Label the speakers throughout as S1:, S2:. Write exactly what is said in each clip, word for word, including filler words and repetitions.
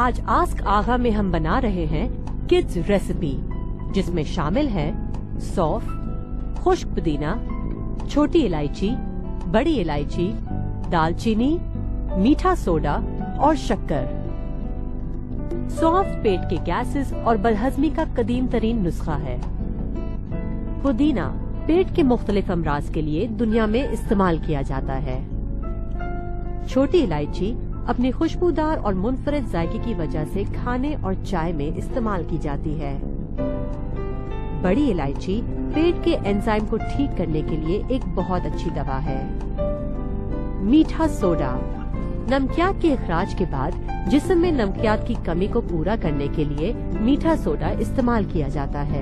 S1: आज आस्क आगा में हम बना रहे हैं किड्स रेसिपी, जिसमें शामिल है सौंफ, खुश्क पुदीना, छोटी इलायची, बड़ी इलायची, दालचीनी, मीठा सोडा और शक्कर। सौंफ पेट के गैसेस और बदहजमी का कदीम तरीन नुस्खा है। पुदीना पेट के मुख्तलिफ अमराज के लिए दुनिया में इस्तेमाल किया जाता है। छोटी इलायची अपनी खुशबूदार और मुनफरिद जायके की वजह से खाने और चाय में इस्तेमाल की जाती है। बड़ी इलायची पेट के एंजाइम को ठीक करने के लिए एक बहुत अच्छी दवा है। मीठा सोडा नमकियात के इखराज के बाद जिस्म में नमकियात की कमी को पूरा करने के लिए मीठा सोडा इस्तेमाल किया जाता है।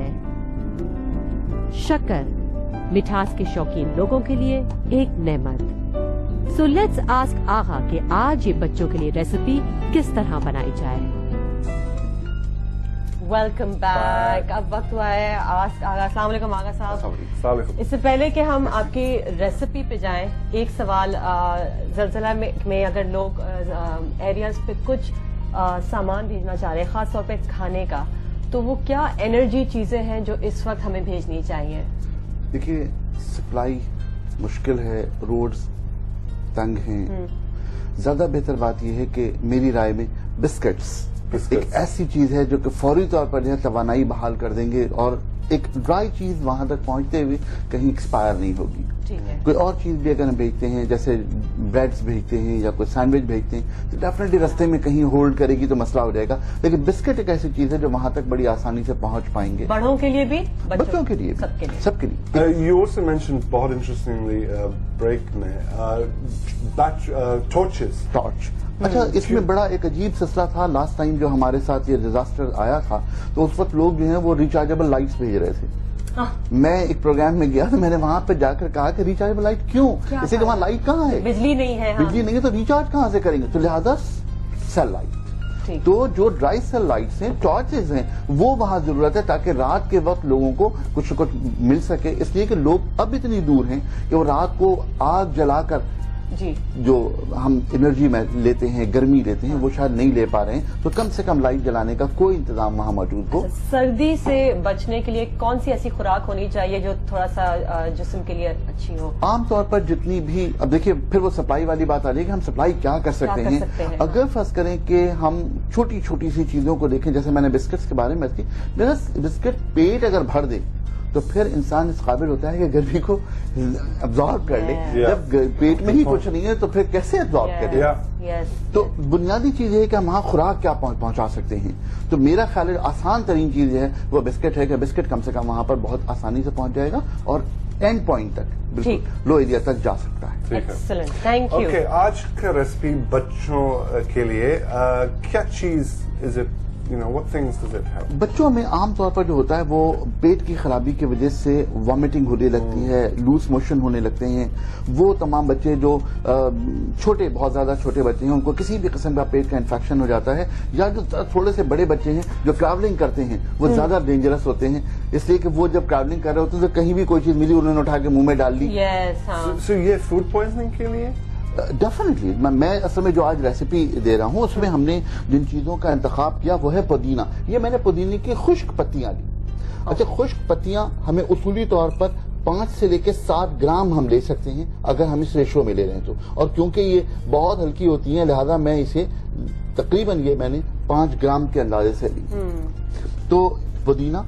S1: शक्कर मिठास के शौकीन लोगों के लिए एक नेमत। सो लेट्स आस्क आगा कि आज ये बच्चों के लिए रेसिपी किस तरह बनाई जाए। Welcome back. अब वक्त हुआ है आस्क आगा। अस्सलाम वालेकुम आगा साहब। इससे पहले कि हम आपकी रेसिपी पे जाएं, एक सवाल, ज़लज़ला में, में अगर लोग एरियाज पे कुछ आ, सामान भेजना चाह रहे हैं, खास तौर पे खाने का, तो वो क्या एनर्जी चीजें हैं जो इस वक्त हमें भेजनी चाहिए?
S2: देखिए, सप्लाई मुश्किल है, रोड्स तंग हैं। ज्यादा बेहतर बात यह है कि मेरी राय में बिस्किट्स एक ऐसी चीज है जो कि फौरी तौर पर जो है तवानाई बहाल कर देंगे और एक ड्राई चीज वहां तक पहुंचते हुए कहीं एक्सपायर नहीं होगी। कोई और चीज भी अगर हम भेजते हैं, जैसे ब्रेड्स भेजते हैं या कोई सैंडविच भेजते हैं, तो डेफिनेटली रास्ते में कहीं होल्ड करेगी तो मसला हो जाएगा। लेकिन बिस्किट एक ऐसी चीज है जो वहां तक बड़ी आसानी से पहुंच पाएंगे।
S1: बड़ों के लिए भी,
S2: बच्चों के लिए,
S1: सबके लिए,
S2: सबके लिए।
S3: यू आल्सो मेंशन्ड बहुत इंटरेस्टिंगली ब्रेक में बैच टॉर्चेस।
S2: टॉर्च अच्छा, इसमें बड़ा एक अजीब सिलसिला था। लास्ट टाइम जो हमारे साथ ये डिजास्टर आया था, तो उस वक्त लोग जो हैं वो रिचार्जेबल लाइट्स भेज रहे थे। हाँ। मैं एक प्रोग्राम में गया तो मैंने वहां पे जाकर कहा कि रिचार्जेबल लाइट क्यों? इसे कि वहां लाइट कहाँ है?
S1: बिजली नहीं है। हाँ।
S2: बिजली नहीं है तो रिचार्ज कहाँ से करेंगे? तो लिहाजा सेल लाइट। तो जो ड्राई सेल लाइट्स हैं, टॉर्चेज हैं, वो वहां जरूरत है ताकि रात के वक्त लोगों को कुछ कुछ मिल सके। इसलिए कि लोग अब इतनी दूर हैं कि वो रात को आग जलाकर जी जो हम एनर्जी में लेते हैं, गर्मी लेते हैं, वो शायद नहीं ले पा रहे हैं। तो कम से कम लाइट जलाने का कोई इंतजाम वहां मौजूद हो।
S1: सर्दी से बचने के लिए कौन सी ऐसी खुराक होनी चाहिए जो थोड़ा सा जिस्म के लिए अच्छी हो?
S2: आमतौर पर जितनी भी, अब देखिए फिर वो सप्लाई वाली बात आ रही है कि हम सप्लाई क्या कर सकते
S1: क्या
S2: हैं,
S1: कर सकते हैं?
S2: अगर फर्ज करें कि हम छोटी छोटी सी चीजों को देखें, जैसे मैंने बिस्किट्स के बारे में की, मेरा बिस्किट पेट अगर भर दे तो फिर इंसान इस काबिल होता है कि गर्मी को अब्जॉर्ब कर ले।
S3: yeah.
S2: जब पेट में ही कुछ नहीं है तो फिर कैसे अब्जॉर्ब
S1: yeah.
S2: करे?
S1: yeah. yes.
S2: तो बुनियादी चीज है कि हम वहां खुराक क्या पहुंचा सकते हैं। तो मेरा ख्याल है आसान तरीन चीज है वो बिस्किट है कि बिस्किट कम से कम वहां पर बहुत आसानी से पहुंच जाएगा और एंड पॉइंट तक बिल्कुल लो एरिया तक जा सकता है।
S1: Excellent, thank you.
S3: ओके, आज का रेसिपी बच्चों के लिए uh, क्या चीज is it? You know, what things does it help?
S2: बच्चों में आमतौर पर जो होता है वो पेट की खराबी की वजह से वॉमिटिंग होने लगती है, लूज मोशन होने लगते हैं। वो तमाम बच्चे जो छोटे, बहुत ज्यादा छोटे बच्चे हैं, उनको किसी भी किस्म का पेट का इन्फेक्शन हो जाता है, या जो थोड़े से बड़े बच्चे हैं जो ट्रैवलिंग करते हैं वो ज्यादा डेंजरस होते हैं, इसलिए कि वो जब ट्रैवलिंग कर रहे होते हैं तो कहीं भी कोई चीज मिली उन्होंने उठा के मुंह में डाल ली।
S1: yes, हाँ।
S3: so, so ये फूड पॉइजनिंग के लिए
S2: डेफिनेटली मैं, मैं असल में जो आज रेसिपी दे रहा हूं उसमें हमने जिन चीजों का इंतखाब किया वो है पुदीना। ये मैंने पुदीने की खुश्क पत्तियां ली। अच्छा, खुश्क पत्तियां हमें उसूली तौर पर पांच से लेकर सात ग्राम हम ले सकते हैं अगर हम इस रेशो में ले रहे हैं तो, और क्योंकि ये बहुत हल्की होती हैं लिहाजा मैं इसे तकरीबन ये मैंने पांच ग्राम के अंदाजे से ली। तो पुदीना,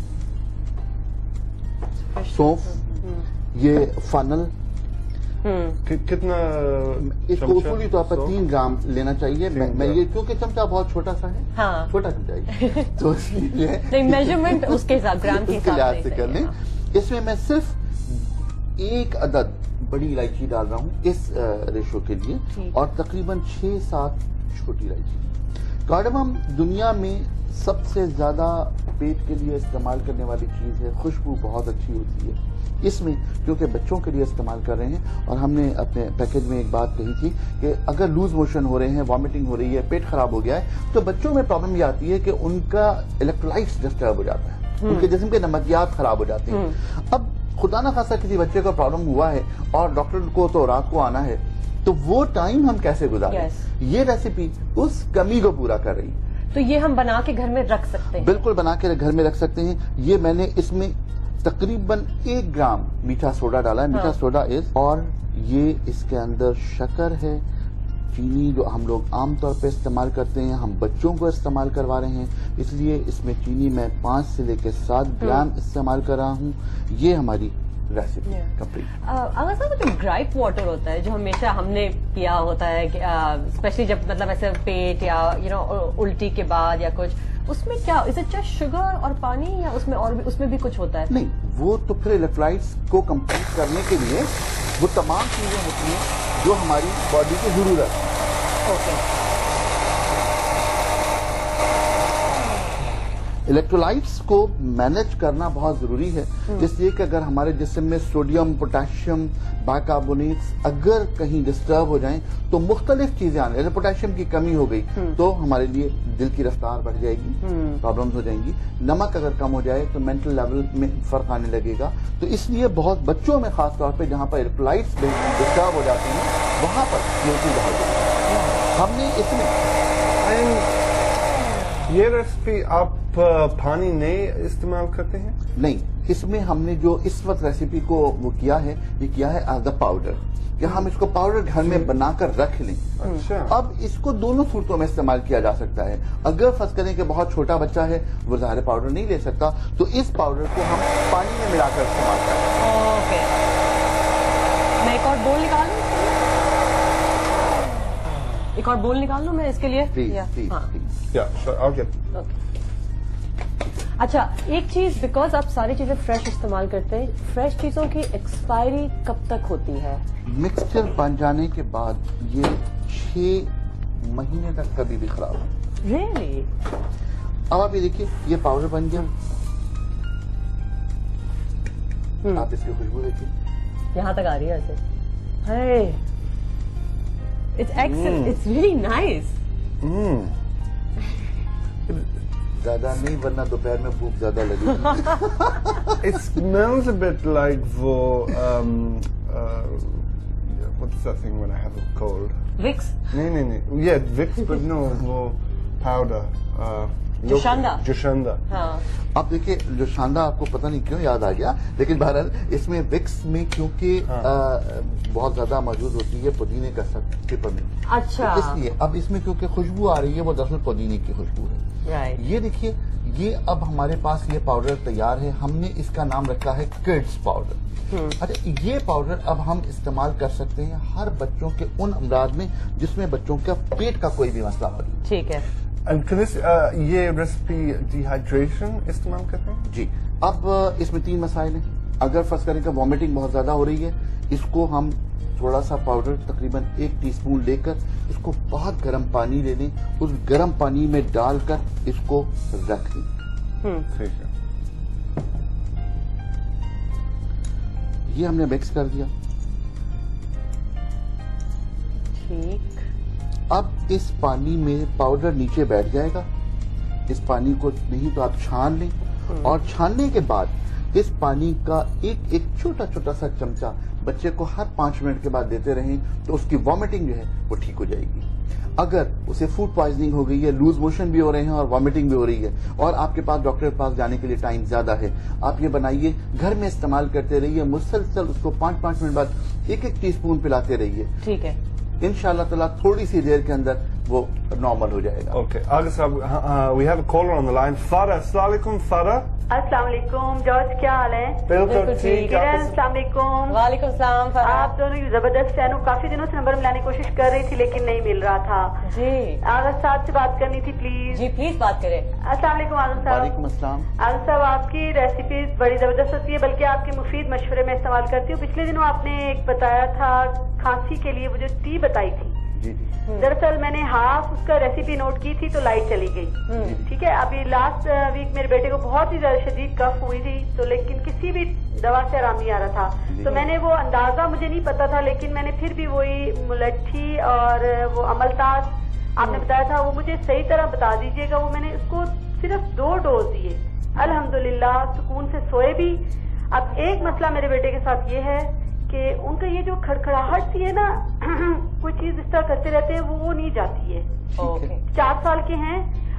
S2: सौंफ, ये फनल,
S3: कि, कितना
S2: इसको उसूली तौर पर तीन ग्राम लेना चाहिए। मैं, मैं ये क्योंकि चमचा बहुत छोटा सा है, हाँ। छोटा चमचा है तो इसलिए
S1: मेजरमेंट उसके हिसाब ग्राम के
S2: लिहाज से कर लें। इसमें मैं सिर्फ एक अदद बड़ी इलायची डाल रहा हूँ इस रेशो के लिए और तकरीबन छह सात छोटी इलायची। कार्डमम दुनिया में सबसे ज्यादा पेट के लिए इस्तेमाल करने वाली चीज है, खुशबू बहुत अच्छी होती है। इसमें क्योंकि बच्चों के लिए इस्तेमाल कर रहे हैं और हमने अपने पैकेज में एक बात कही थी कि अगर लूज मोशन हो रहे हैं, वॉमिटिंग हो रही है, पेट खराब हो गया है, तो बच्चों में प्रॉब्लम ये आती है कि उनका इलेक्ट्रोलाइट्स डिस्टर्ब हो जाता है, उनके जिस्म के नमकियात खराब हो जाते हैं। अब खुदा ना खासा किसी बच्चे को प्रॉब्लम हुआ है और डॉक्टर को तो रात को आना है, तो वो टाइम हम कैसे गुजारें? yes. ये रेसिपी उस कमी को पूरा कर रही है।
S1: تو یہ ہم بنا کے گھر میں رکھ سکتے ہیں؟
S2: بالکل بنا کے گھر میں رکھ سکتے ہیں. یہ میں نے اس میں تقریباً ایک گرام میٹھا سوڈا ڈالا ہے. میٹھا سوڈا از اور یہ اس کے اندر شکر ہے, چینی جو ہم لوگ عام طور پہ استعمال کرتے ہیں, ہم بچوں کو استعمال کروا رہے ہیں, اس لیے اس میں چینی میں پانچ سے لے کے سات گرام استعمال کر رہا ہوں. یہ ہماری ریسیپی کمپلیٹ.
S1: اگر صاحب جو گرائپ واٹر ہوتا ہے جو ہمیشہ ہم نے پیا ہوتا ہے اسپیشلی جب مطلب ایسے پیٹ یا یو نو الٹی کے بعد یا کچھ, اس میں کیا از اٹ جسٹ شوگر اور پانی یا اس میں اور بھی اس میں بھی کچھ ہوتا ہے؟
S2: نہیں, وہ تو پھر الیکٹرائٹس کو کمپلیٹ کرنے کے لیے وہ تمام چیزیں ہوتی ہیں جو ہماری باڈی کی ضرورت ہے.
S1: اوکے.
S2: الیکٹرولائٹس کو مینج کرنا بہت ضروری ہے, اس لیے کہ اگر ہمارے جسم میں سوڈیم, پوٹاشیم, بائیکاربونیٹس اگر کہیں ڈسٹرب ہو جائیں تو مختلف چیزیں آنے, اگر پوٹاشیم کی کمی ہو گئی تو ہمارے لیے دل کی رفتار بڑھ جائے گی, پرابلمز ہو جائیں گی. نمک اگر کم ہو جائے تو مینٹل لیول میں فرق آنے لگے گا. تو اس لیے بہت بچوں میں خاص طور پہ جہاں پر الیکٹرولائٹس ڈسٹرب ہو جاتے ہیں وہاں پر یہ چیز بہت ضروری ہے. ہم نے اس میں
S3: یہ ریسیپی آپ پانی نہیں استعمال کرتے ہیں؟
S2: نہیں, اس میں ہم نے جو اس وقت ریسیپی کو وہ کیا ہے, یہ کیا ہے ایز اے پاؤڈر, کہ ہم اس کو پاؤڈر گھر میں بنا کر رکھ لیں.
S3: اچھا.
S2: اب اس کو دونوں صورتوں میں استعمال کیا جا سکتا ہے. اگر فرض کریں کہ بہت چھوٹا بچہ ہے, وہ ظاہر پاؤڈر نہیں لے سکتا, تو اس پاؤڈر کو ہم پانی میں ملا کر استعمال کریں.
S1: اوکے. میں ایک اور بول نکال لوں, ایک اور بول نکال لوں میں اس کے لیے. اچھا, ایک چیز, بیکاز آپ ساری چیزیں فریش استعمال کرتے ہیں, فریش چیزوں کی ایکسپائری کب تک ہوتی ہے؟
S2: مکسچر بن جانے کے بعد یہ چھ مہینے تک کبھی بھی خراب ہو.
S1: ریئلی؟
S2: اب آپ یہ دیکھیے, یہ پاؤڈر بن گیا, آپ اس کی خوشبو دیکھیے,
S1: یہاں تک آ رہی ہے ایسے. It's excellent. It's really nice.
S2: زیادہ نہیں, ورنہ دوپہر میں بھوک زیادہ لگی.
S3: It smells a bit like وہ um, uh, what's that thing when I have a cold?
S1: Vicks?
S3: نہیں نہیں نہیں, yeah Vicks but no, وہ powder. Uh,
S1: جوشاندہ.
S3: جوشاندہ.
S1: ہاں.
S2: آپ دیکھیے, جو شاندہ آپ کو پتہ نہیں کیوں یاد آ گیا, لیکن بہرحال اس میں وکس میں کیونکہ بہت زیادہ موجود ہوتی ہے پودینے کا پیپر میں,
S1: اچھا,
S2: اس لیے اب اس میں کیونکہ خوشبو آ رہی ہے, وہ دراصل پودینے کی خوشبو ہے. یہ دیکھیے, یہ اب ہمارے پاس یہ پاؤڈر تیار ہے. ہم نے اس کا نام رکھا ہے کڈس پاؤڈر. اچھا, یہ پاؤڈر اب ہم استعمال کر سکتے ہیں ہر بچوں کے ان امراض میں جس میں بچوں کا پیٹ کا کوئی بھی مسئلہ ہو.
S1: ٹھیک ہے.
S3: یہ ریسیپی ڈی ہائیڈریشن استعمال کرتے ہیں؟
S2: جی. اب اس میں تین مسائل ہیں. اگر فرض کریں کہ وامٹنگ بہت زیادہ ہو رہی ہے, اس کو ہم تھوڑا سا پاؤڈر تقریباً ایک ٹی اسپون لے کر اس کو بہت گرم پانی لے لیں, اس گرم پانی میں ڈال کر اس کو رکھ دیں.
S3: ٹھیک ہے.
S2: یہ ہم نے مکس کر دیا.
S1: ٹھیک.
S2: اب اس پانی میں پاؤڈر نیچے بیٹھ جائے گا. اس پانی کو نہیں تو آپ چھان لیں, اور چھاننے کے بعد اس پانی کا ایک ایک چھوٹا چھوٹا سا چمچہ بچے کو ہر پانچ منٹ کے بعد دیتے رہیں تو اس کی وامٹنگ جو ہے وہ ٹھیک ہو جائے گی. اگر اسے فوڈ پوائزننگ ہو گئی ہے, لوز موشن بھی ہو رہے ہیں اور وامٹنگ بھی ہو رہی ہے, اور آپ کے پاس ڈاکٹر کے پاس جانے کے لیے ٹائم زیادہ ہے, آپ یہ بنائیے, گھر میں استعمال کرتے رہیے, مسلسل اس کو پانچ پانچ منٹ بعد ایک ایک ٹی اسپون پلاتے رہیے.
S1: ٹھیک ہے.
S2: ان شاء اللہ تعالیٰ تھوڑی سی دیر کے اندر وہ نارمل ہو جائے گا.
S3: اوکے. آگے صاحب, we have a caller on the line. Farah, السلام علیکم. فارا,
S4: السلام علیکم. جارج, کیا حال ہے؟
S3: بالکل ٹھیک.
S4: السلام علیکم.
S1: وعلیکم السلام.
S4: آپ دونوں کی زبردست فین ہوں, کافی دنوں سے نمبر ملانے کی کوشش کر رہی تھی لیکن نہیں مل رہا تھا.
S1: جی.
S4: آغاز صاحب سے بات کرنی تھی پلیز.
S1: جی پلیز بات کریں.
S4: السلام علیکم آغاز صاحب.
S2: وعلیکم السلام.
S4: آغاز صاحب, آپ کی ریسیپیز بڑی زبردست ہوتی ہے, بلکہ آپ کے مفید مشورے میں استعمال کرتی ہوں. پچھلے دنوں آپ نے ایک بتایا تھا کھانسی کے لیے, وہ جو ٹی بتائی تھی,
S2: جی جی,
S4: دراصل میں نے ہاف اس کا ریسیپی نوٹ کی تھی تو لائٹ چلی گئی. ٹھیک ہے. ابھی لاسٹ ویک میرے بیٹے کو بہت ہی زیادہ شدید کف ہوئی تھی, تو لیکن کسی بھی دوا سے آرام نہیں آ رہا تھا. تو میں نے وہ اندازہ مجھے نہیں پتا تھا, لیکن میں نے پھر بھی وہی ملٹھی اور وہ املتاس آپ نے بتایا تھا, وہ مجھے صحیح طرح بتا دیجیے گا. وہ میں نے اس کو صرف دو ڈوز دیے, الحمدللہ سکون سے سوئے بھی. اب ایک مسئلہ میرے بیٹے کے ساتھ یہ ہے کہ ان کا یہ جو کھڑکھڑاہٹ سی ہے نا, کوئی چیز اس طرح کرتے رہتے ہیں, وہ وہ نہیں جاتی ہے. چار سال کے ہیں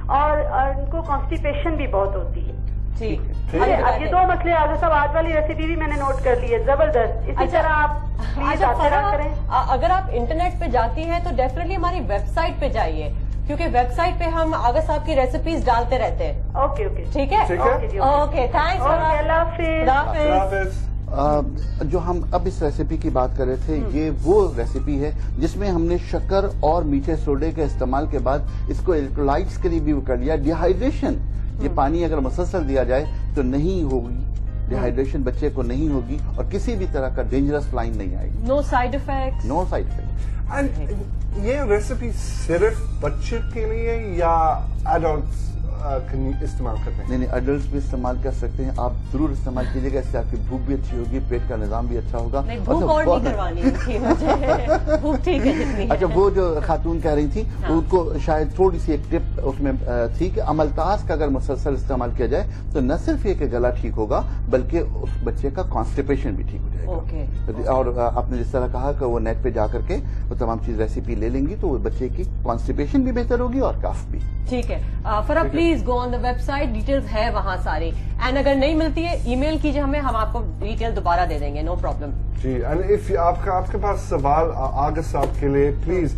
S4: اور ان کو کانسٹیپیشن بھی بہت ہوتی ہے.
S1: ٹھیک
S4: اب یہ دو مسئلے آج سب آج والی ریسیپی بھی میں نے نوٹ کر لی ہے, زبردست. اسی طرح آپ پلیز آتے رہا کریں.
S1: اگر آپ انٹرنیٹ پہ جاتی ہیں تو ڈیفینیٹلی ہماری ویب سائٹ پہ جائیے, کیونکہ ویب سائٹ پہ ہم آغا صاحب کی ریسیپیز ڈالتے رہتے ہیں.
S4: اوکے اوکے
S1: ٹھیک ہے, اوکے تھینکس,
S4: اللہ حافظ.
S2: جو ہم اب اس ریسیپی کی بات کر رہے تھے, یہ وہ ریسیپی ہے جس میں ہم نے شکر اور میٹھے سوڈے کے استعمال کے بعد اس کو الیکٹرولائٹس کے لیے بھی کر لیا. ڈیہائیڈریشن, یہ پانی اگر مسلسل دیا جائے تو نہیں ہوگی, ڈیہائیڈریشن بچے کو نہیں ہوگی اور کسی بھی طرح کا ڈینجرس لائن نہیں آئے گی.
S1: No side effect,
S2: no side effect.
S3: یہ ریسیپی صرف بچے کے لیے یا ایڈلٹس استعمال کرتے ہیں؟
S2: نہیں نہیں, ایڈلٹس بھی استعمال کر سکتے ہیں. آپ ضرور استعمال کیجیے گا, اس سے آپ کی بھوک بھی اچھی ہوگی, پیٹ کا نظام بھی اچھا ہوگا. اچھا, وہ جو خاتون کہہ رہی تھی ان کو شاید تھوڑی سی ایک ٹپ اس میں تھی کہ عملتاس کا اگر مسلسل استعمال کیا جائے تو نہ صرف یہ کہ گلا ٹھیک ہوگا بلکہ اس بچے کا کانسٹیپیشن بھی ٹھیک ہو جائے گا. اور آپ نے جس طرح کہا کہ وہ نیٹ پہ جا کر کے وہ تمام چیز ریسیپی لے لیں گی تو وہ بچے کی کانسٹیپیشن بھی بہتر ہوگی اور کاف بھی.
S1: ٹھیک ہے, Farah please go on the ویب سائٹ, ڈیٹیلز ہے وہاں ساری, اینڈ اگر نہیں ملتی ہے ای میل کیجیے ہمیں, ہم آپ کو ڈیٹیل دوبارہ دے دیں گے, نو پرابلم.
S3: جی, اینڈ اف آپ کا آپ کے پاس سوال آغا صاحب کے لیے, please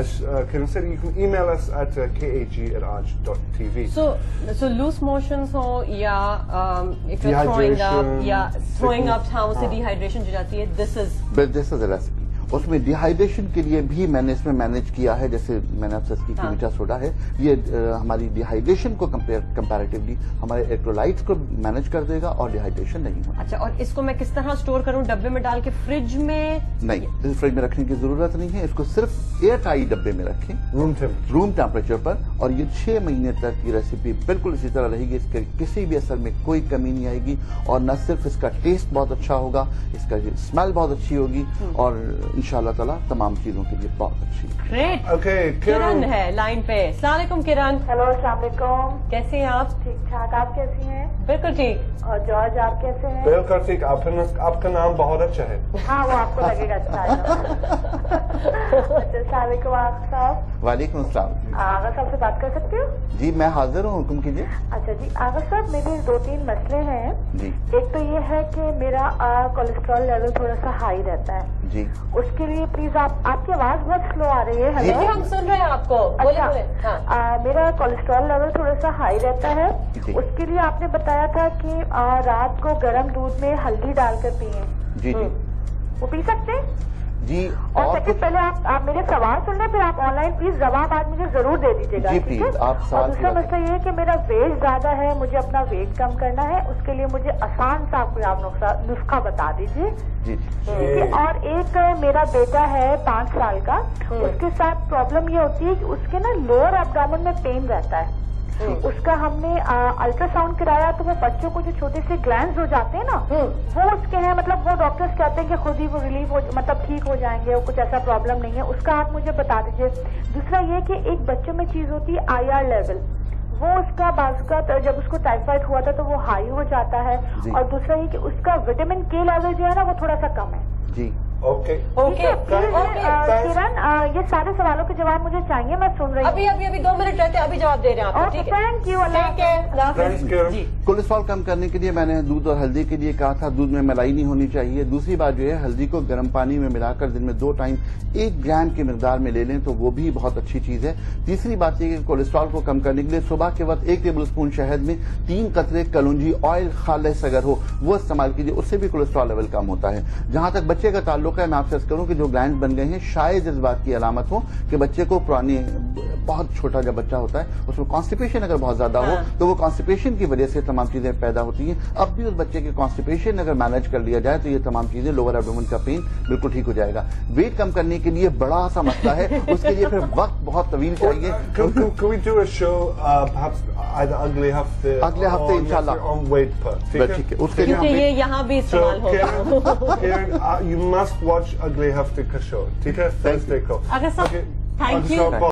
S3: email us at kag at aj dot t v.
S1: So, so loose motions ہو یا throwing up یا throwing up ہاں سے ڈیہائیڈریشن جو جاتی ہے, this is
S2: this is a recipe. اس میں ڈیہائیڈریشن کے لیے بھی میں نے اس میں مینج کیا ہے, جیسے میں نے آپ سے کی میٹھا سوڈا ہے, یہ ہماری ڈیہائیڈریشن کو کمپیریٹیولی ہمارے الیکٹرولائٹس کو مینج کر دے گا اور ڈیہائیڈریشن نہیں ہوگا.
S1: اچھا, اور اس کو میں کس طرح اسٹور کروں, ڈبے میں ڈال کے فریج میں؟
S2: نہیں, فریج میں رکھنے کی ضرورت نہیں ہے, اس کو صرف ایئر ٹائٹ ڈبے میں رکھیں روم ٹیمپریچر پر, اور یہ چھ مہینے تک یہ ریسیپی بالکل اسی طرح رہے گی, اس کے کسی بھی اثر میں کوئی کمی نہیں آئے گی, اور نہ صرف اس کا ٹیسٹ بہت اچھا ہوگا, اس کا اسمیل بہت اچھی ہوگی, اور انشاءاللہ تعالیٰ تمام چیزوں کے لیے بہت اچھی.
S1: گریٹ.
S3: اوکے,
S1: کرن ہے لائن پہ. السلام علیکم کرن.
S4: ہیلو, السلام علیکم.
S1: کیسے ہیں آپ؟
S4: ٹھیک ٹھاک, آپ کیسی ہیں؟
S1: بالکل ٹھیک.
S4: اور جارج آپ کیسے ہیں؟
S3: بالکل ٹھیک. آپ کا نام بہت اچھا ہے.
S4: ہاں, وہ آپ کو لگے گا اچھا ہے. السلام علیکم آغا صاحب.
S2: وعلیکم السلام.
S4: آغا صاحب سے بات کر سکتے ہو؟
S2: جی میں حاضر ہوں, حکم کیجیے.
S4: اچھا جی, آغا صاحب میرے دو تین مسئلے ہیں.
S2: جی.
S4: ایک تو یہ ہے کہ میرا کولیسٹرول لیول تھوڑا سا ہائی رہتا ہے.
S2: جی. اس
S4: کے لیے پلیز آپ آپ کی آواز بہت سلو آ رہی ہے.
S1: ہیلو, ہم سن رہے ہیں آپ کو.
S4: اچھا, میرا کولیسٹرول لیول تھوڑا سا ہائی رہتا ہے. اس کے لیے آپ نے بتایا تھا کہ رات کو گرم دودھ میں ہلدی ڈال کر پیئیں.
S2: جی جی,
S4: وہ پی سکتے ہیں؟
S2: جی.
S4: اور سیکنڈ, پہلے آپ آپ میرے سوال سن لیں, پھر آپ آن لائن پلیز جواب آج مجھے ضرور دے دیجیے گا.
S2: جی پلیز, آپ سوال.
S4: اور دوسرا مسئلہ یہ ہے کہ میرا ویٹ زیادہ ہے, مجھے اپنا ویٹ کم کرنا ہے, اس کے لیے مجھے آسان سا کوئی آپ نسخہ بتا دیجیے.
S2: جی
S4: جی. اور ایک میرا بیٹا ہے پانچ سال کا, اس کے ساتھ پرابلم یہ ہوتی ہے کہ اس کے نا لوور ایبڈومن میں پین رہتا ہے. اس کا ہم نے الٹرا ساؤنڈ کرایا تو وہ بچوں کو جو چھوٹے سے گلینڈز ہو جاتے ہیں نا, وہ اس کے ہیں, مطلب وہ ڈاکٹرز کہتے ہیں کہ خود ہی وہ ریلیف ہو, مطلب ٹھیک ہو جائیں گے, وہ کچھ ایسا پرابلم نہیں ہے. اس کا آپ مجھے بتا دیجیے. دوسرا یہ کہ ایک بچوں میں چیز ہوتی ہے آئی آر لیول, وہ اس کا بعض کا جب اس کو ٹائیفائڈ ہوا تھا تو وہ ہائی ہو جاتا ہے. اور دوسرا یہ کہ اس کا وٹامن کے لیول جو ہے نا وہ تھوڑا سا کم ہے.
S2: جی.
S3: اوکے
S1: اوکے
S4: کرن, یہ سارے سوالوں کے جواب مجھے چاہیے, میں سن رہی ہوں.
S1: ابھی ابھی ابھی دو منٹ رہتے ہیں, ابھی جواب دے رہے ہیں آپ.
S4: Thank you. اللہ.
S2: کولیسٹرول کم کرنے کے لیے میں نے دودھ اور ہلدی کے لیے کہا تھا, دودھ میں ملائی نہیں ہونی چاہیے. دوسری بات جو ہے, ہلدی کو گرم پانی میں ملا کر دن میں دو ٹائم ایک گرام کی مقدار میں لے لیں تو وہ بھی بہت اچھی چیز ہے. تیسری بات یہ کہ کولیسٹرول کو کم کرنے کے لیے صبح کے وقت ایک ٹیبل اسپون شہد میں تین قطرے کلونجی آئل خالص اگر ہو وہ استعمال کیجیے, اس سے بھی کولیسٹرول لیول کم ہوتا ہے. جہاں تک بچے کا تعلق ہے, میں آپ سے عرض کروں کہ جو گلینڈ بن گئے ہیں شاید اس بات کی علامت ہو کہ بچے کو پرانی بہت چھوٹا جب بچہ ہوتا ہے اس میں کانسٹیپیشن اگر بہت زیادہ ہو تو وہ کانسٹیپیشن کی وجہ سے تمام چیزیں پیدا ہوتی ہیں. اب بھی اس بچے کے کانسٹیپیشن اگر مینج کر لیا جائے تو یہ تمام چیزیں, لوور ایبڈومن کا پین بالکل ٹھیک ہو جائے گا. ویٹ کم کرنے کے لیے بڑا سا مسئلہ ہے, اس کے لیے پھر وقت بہت طویل چاہیے. اگلے ہفتے انشاءاللہ ٹھیک ہے, اس کے لیے
S1: یہ یہاں بھی استعمال ہوگا.
S3: You must watch اگلے ہفتے کا شو, ٹھیک ہے, Thursday کو.
S1: اگر سب تھینک یو.